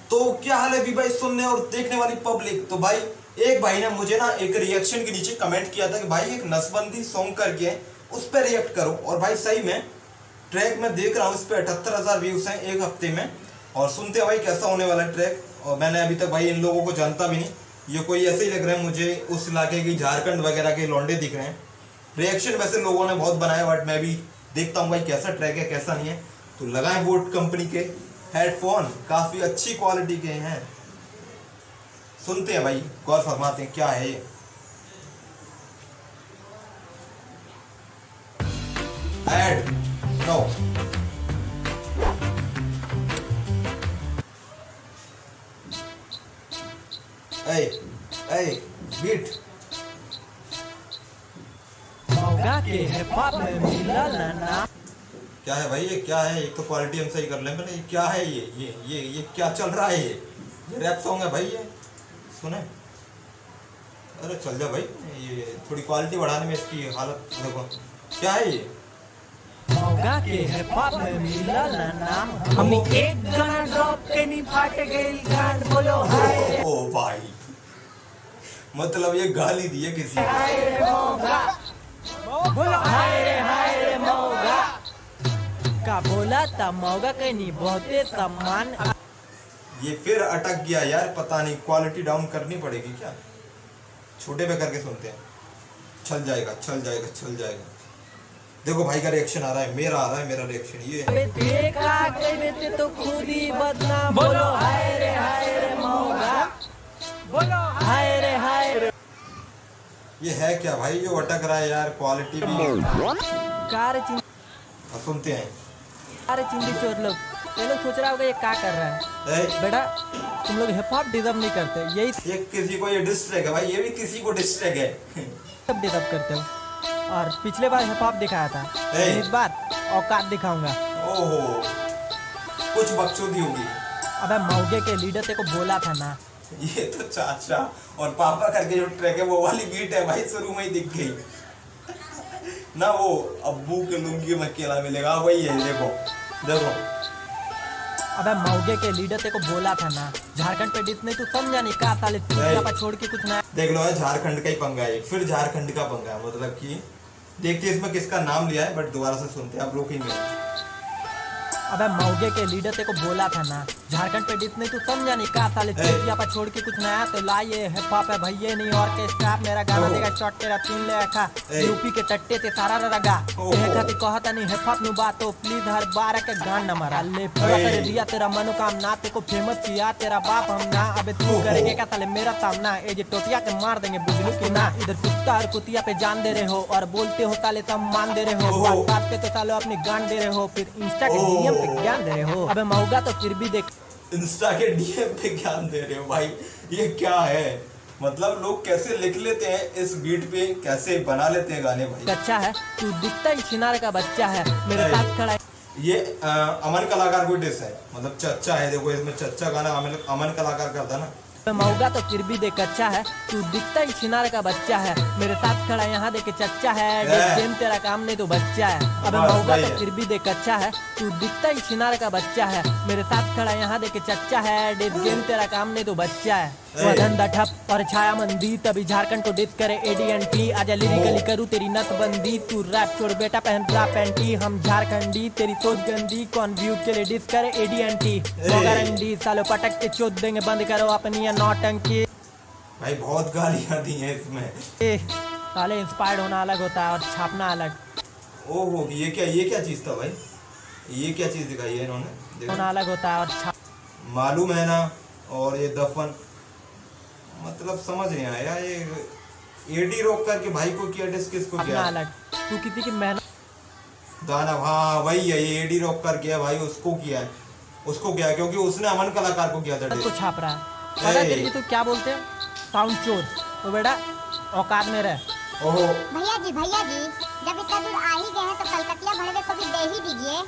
तो क्या हाल है भी भाई सुनने और देखने वाली पब्लिक। तो भाई एक भाई ने मुझे ना एक रिएक्शन के नीचे कमेंट किया था कि भाई एक नसबंदी सॉन्ग करके है उस पर रिएक्ट करो। और भाई सही में ट्रैक में देख रहा हूँ, इस पर 78,000 व्यूज हैं एक हफ्ते में। और सुनते हैं भाई कैसा होने वाला है ट्रैक। और मैंने अभी तक भाई इन लोगों को जानता भी नहीं, ये कोई ऐसे ही लग रहा है मुझे उस इलाके की झारखंड वगैरह के लौंडे दिख रहे हैं। रिएक्शन वैसे लोगों ने बहुत बनाया, बट मैं भी देखता हूँ भाई कैसा ट्रैक है कैसा नहीं है। तो लगाएं बोट कंपनी के हेडफोन, काफी अच्छी क्वालिटी के हैं। सुनते हैं भाई, गौर फरमाते हैं क्या है ये। ऐड नो बीट के हिप-हॉप में मिला ना। क्या है भाई, ये क्या है? एक तो क्वालिटी हम सही कर लें पहले। ये क्या है? ये क्या चल रहा है? ये रैप सॉन्ग है भाई, ये सुने। अरे चल जा भाई, ये थोड़ी क्वालिटी बढ़ाने में इसकी हालत देखो। क्या है ये? मौका के हिप-हॉप में मिला ना। हम एक गाना ड्रॉप के नहीं फाट गई गांड बोलो हाय। ओ भाई, मतलब ये गाली दी है किसी हाय रे मौका, बोलो हाय रे मौका। का बोला था मौका के नहीं बहुते सम्मान। ये फिर अटक गया यार, पता नहीं क्वालिटी डाउन करनी पड़ेगी क्या। छोटे पे करके सुनते हैं, चल जाएगा चल जाएगा चल जाएगा। देखो भाई का रिएक्शन आ रहा है, मेरा आ रहा है, मेरा रिएक्शन ये है। देखा के तो खुद ही बदनाम बोलो हाय रे मौका, बोलो हाय रे। ये है क्या भाई जो अटक रहा है यार, क्वालिटी भी। कार सुनते हैं। अरे चिंदी चोर लोग, ये लोग सोच रहा होगा ये क्या कर रहा है। बेटा तुम लोग हिप हॉप डिजर्व नहीं करते, यही ये किसी को ये डिस्ट्रैक्ट है भाई, ये भी किसी को डिस्ट्रैक्ट है। सब डिजर्व करते हो। और पिछले बार हिप हॉप दिखाया था, इस बार औकात दिखाऊंगा। ओहो, कुछ बकचोदी होगी। अबे मौके के लीडर तेरे को बोला था ना। ये तो चाचा और पापा करके जो ट्रैक है वो वाली बीट है भाई, शुरू में ही दिख गई ना। वो अब्बू के लुंगी में केला मिलेगा, वही है। देखो देखो। अबे मौके के लीडर तेरे को बोला था ना, झारखंड पे डिस नहीं तू समझा नहीं का साले पर छोड़ के कुछ ना। देख लो है, झारखंड का ही पंगा है, फिर झारखंड का पंगा है। मतलब कि देखते इसमें किसका नाम लिया है, बट दोबारा से सुनते हैं, आप रोकेंगे। अबे मौके के लीडर तेरे को बोला था ना, झारखंड पे डिस नहीं तू समझा नहीं का साले पर छोड़ के कुछ नया तो लाइए। हिप हॉप है भैया नहीं और के स्टाफ, मेरा गाना देगा शॉट तेरा 3 ले रखा। यूपी के टट्टे ते सारा रगा कहती कहता नहीं हिप हॉप नु बात तो प्लीज हर बार के गान न मारा ले पूरा कर दिया तेरा मनोकामना। तेरे को फेमस किया तेरा बाप हम ना, अबे तू करेंगे क्या साले मेरा सामना। ए जे टोटिया के मार देंगे बुझलू की ना। इधर कुत्ता और कुतिया पे जान दे रहे हो और बोलते हो साले सम्मान दे रहे हो, बात पे तो साले अपनी गान दे रहे हो, फिर इंस्टा के डीएम पे ज्ञान दे रहे हो। अबे मौका तो फिर भी देख, इंस्टा के डीएम पे ज्ञान दे रहे हो भाई, ये क्या है? मतलब लोग कैसे लिख लेते हैं इस बीट पे, कैसे बना लेते हैं गाने भाई। अच्छा है तू दिखता ही छिनार का बच्चा है, मेरे साथ खड़ा है। ये अमन कलाकार कोई डिस है, मतलब चच्चा है। देखो इसमें चच्चा गाना अमन कलाकार करता ना। मौका तो फिर भी देख अच्छा है, तू दिखता ही छिनार का बच्चा है, मेरे साथ खड़ा यहाँ देख चच्चा है। गेम तेरा काम नहीं तो बच्चा है। अबे मौका तो फिर भी देख अच्छा है, तू दिखता ही छिनार का बच्चा है, मेरे साथ खड़ा यहाँ देख चच्चा है। गेम तेरा काम नहीं तो बच्चा है। धंधा ठप और छाया मंदी, तभी झारखंड को डिस करे AD&T। आजा लिरिकली करूँ तेरी नसबंदी, तू रैप छोड़ बेटा पहन रैप पैंटी। हम झारखंडी तेरी सोच गंदी, कौन व्यू के लिए डिस करे AD&T। गारंटी सालों पटक के चोट देंगे, बंद करो अपनी नौटंकी। भाई बहुत गालियां दी हैं इसमें। साले इंस्पायर्ड होना अलग होता है और छापना अलग। ओहो, ये क्या चीज था भाई? ये क्या चीज दिखाई है इन्होंने? होना अलग होता है और मालूम है ना। और ये दफन, मतलब समझ नहीं आया। ये एडी रॉक करके भाई को किया डिस, किसको किया? अलग तू किसी की मेहनत दाना, हाँ वही है, ये एडी रॉक कर किया भाई, उसको किया है। उसको किया क्योंकि उसने अमन कलाकार को किया था डिस। को छाप रहा है। पता तेरे की तो क्या बोलते हैं साउंड चोर। तो बेटा औकात में रह। ओहो भैया जी जब इतना दूर आ ही गए हैं तो कलकतिया भड़वे को भी दे ही दीजिए।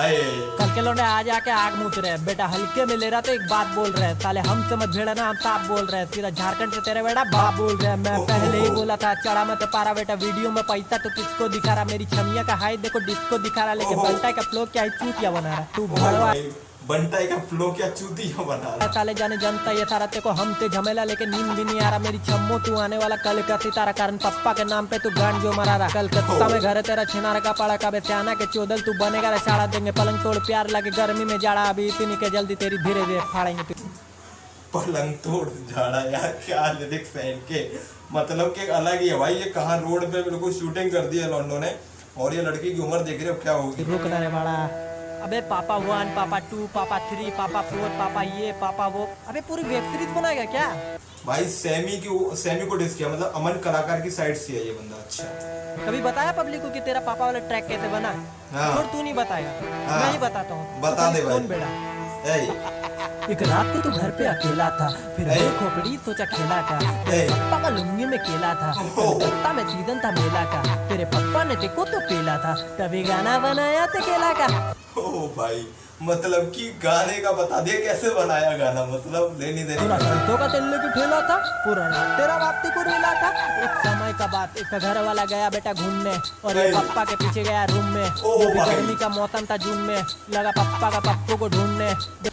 कल के लौंडे आ जाके आग मूत रहे। बेटा हल्के में ले रहा तो एक बात बोल रहे, साले हमसे मत भिड़ा ना, हम साफ बोल रहे। सीधा झारखंड से तेरे बेटा बाप बोल रहे। मैं पहले ही बोला था चढ़ा मत पारा बेटा, वीडियो में पैसा तो किसको दिखा रहा। मेरी छमिया का हाइट देखो डिस्को दिखा रहा, लेकिन बल्टा का फ्लो क्या चूतिया बना रहा। तू भड़वा बंटाई का फ्लो क्या चूतिया बना रहा। साले जाने जनता ये सारा तेको हम ते झमेला, लेकिन नींद भी नहीं आ रहा मेरी छम्मो। तू आने वाला कल का सितारा, कारण पप्पा के नाम पे तू गांड जो मरा रहा। कलकत्ता में घर है तेरा छिनार का पड़ा, कबे सियाना के चोदल तू बनेगा रे साड़ा। देंगे पलंग तोड़ प्यार लगे गर्मी में जाड़ा, अभी इतनी के जल्दी तेरी धीरे धीरे फाड़ेंगे। पलंग तोड़ झाड़ा यार, क्या लिरिक्स है इनके, मतलब कि अलग ही है भाई। ये कहाँ रोड पे बिल्कुल शूटिंग कर दी है लॉन्डो ने, और ये लड़की की उम्र देख रहे हो क्या होगी। रुक ना रे बड़ा, अबे पापा 1, पापा 2, पापा 3, पापा 4, पापा ये पापा वो, अबे पूरी वेब सीरीज बनाएगा क्या भाई? सेमी को डिस किया, मतलब अमन कलाकार की साइड से है ये बंदा। अच्छा, कभी बताया पब्लिक को कि तेरा पापा वाला ट्रैक कैसे बना? हाँ। और तू नहीं बताया, हाँ। मैं ही बताता हूँ। बता दे भाई। कौन बेड़ा? एक रात को तू घर पे अकेला था, फिर खोपड़ी सोचा खेला का। तेरे पप्पा का लुंगी में केला था, कलकत्ता में सीजन था मेला का। तेरे पप्पा ने तेको तो पेला था, तभी गाना बनाया ते केला का। ओ भाई, मतलब कि गाने का बता दिया कैसे बनाया गाना, मतलब लेनी देनी। पूरा सरसों का तेल लेके ठेला था, पूरा रात तेरा बाती को रेला था। एक समय का बात, इसका घर वाला गया बेटा घूमने, और ये पप्पा के पीछे गया रूम में। गर्मी का मौसम था जून में, लगा पप्पा का पप्पू को ढूंढने।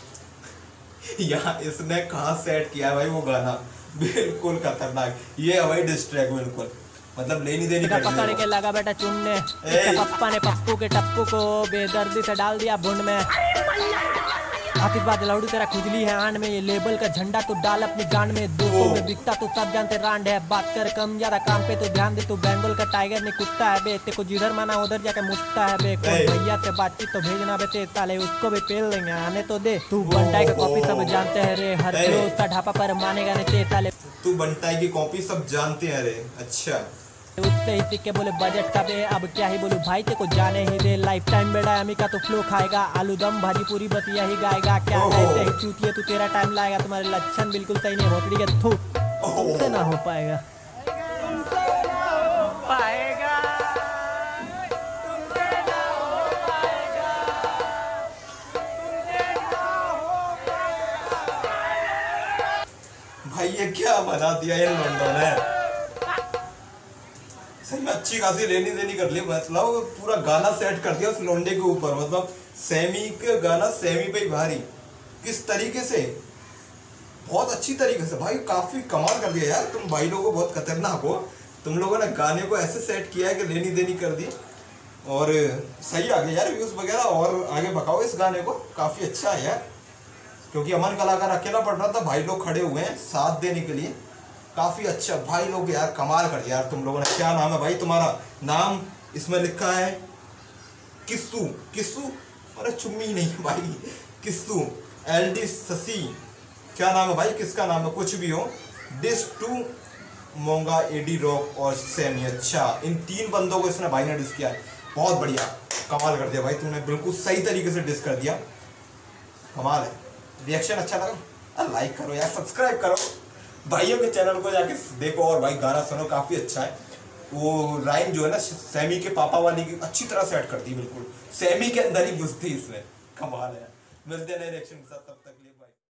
यहाँ इसने कहाँ सेट किया है भाई वो गाना, बिल्कुल खतरनाक। ये है भाई डिस्ट्रैक्ट, बिल्कुल मतलब लेनी देनी पकड़ के लगा बेटा चुनने। पप्पा ने पप्पू के टप्पू को बेदर्दी से डाल दिया भुंड में। आतिशबाज लौड़ू तेरा खुजली है आंड में, ये लेबल का झंडा तू डाल अपनी गांड में। 200 में बिकता तू सब जानते रांड है, बात कर कम ज्यादा काम पे तो ध्यान दे। तू बंगाल का टाइगर नहीं कुत्ता है बे, तेको जिधर माना उधर जाके मुस्ता है बे। कोई भैया से बातचीत तो भेजना बे, ते साले उसको भी पेल देंगे, आने तो दे। तू बंटाई का कॉपी सब जानते हैं रे, हर उसका ढापा पर मानेगा नहीं ते साले। तू बंटाई की कॉपी सब जानते हैं रे। अच्छा, उससे ही सीख के बोले बजट का बे, अब क्या ही बोलूं भाई तेको जाने ही दे। लाइफ टाइम बेड़ा अमी का तो फ्लो खाएगा, आलू दम भाजी पूरी बतिया ही गाएगा। क्या कहते ही चूतिए तू तेरा टाइम लाएगा, तुम्हारे लक्षण बिल्कुल सही नहीं, भोसड़ी के थू तुमसे ना हो पाएगा। भाई ये क्या बना दिया ये लॉन्डो ने, सही में अच्छी खासी लेनी देनी कर ली। मतलब पूरा गाना सेट कर दिया उस लौंडे के ऊपर, मतलब सेमी का गाना सेमी पे ही भारी। किस तरीके से, बहुत अच्छी तरीके से भाई, काफी कमाल कर दिया यार। तुम भाई लोगों बहुत खतरनाक हो, तुम लोगों ने गाने को ऐसे सेट किया है कि लेनी देनी कर दी, और सही आ गया यार व्यूज वगैरह। और आगे बकाओ इस गाने को, काफी अच्छा है यार, क्योंकि अमन कलाकार अकेला पड़ रहा था, भाई लोग खड़े हुए हैं साथ देने के लिए। काफी अच्छा भाई लोग यार, कमाल कर यार तुम लोगों ने। क्या नाम है भाई तुम्हारा? नाम इसमें लिखा है किस्सू। किस्सू, अरे चुम्मी नहीं भाई, किस्सू LD शशि। क्या नाम है भाई, किसका नाम है? कुछ भी हो। डिस टू मोंगा, AD रॉक और सेमी। अच्छा, इन 3 बंदों को इसने भाई ने डिस किया। बहुत बढ़िया, कमाल कर दिया भाई तूने, बिल्कुल सही तरीके से डिस कर दिया, कमाल है। रिएक्शन अच्छा लगा, लाइक करो यार, सब्सक्राइब करो, भाइयों के चैनल को जाके देखो, और भाई गाना सुनो, काफी अच्छा है। वो राइम जो है ना सेमी के पापा वाली की अच्छी तरह सेट करती है, बिल्कुल सेमी के अंदर ही घुसती इसमें, कमाल है। मिलते हैं नए रिएक्शन के साथ, तब तक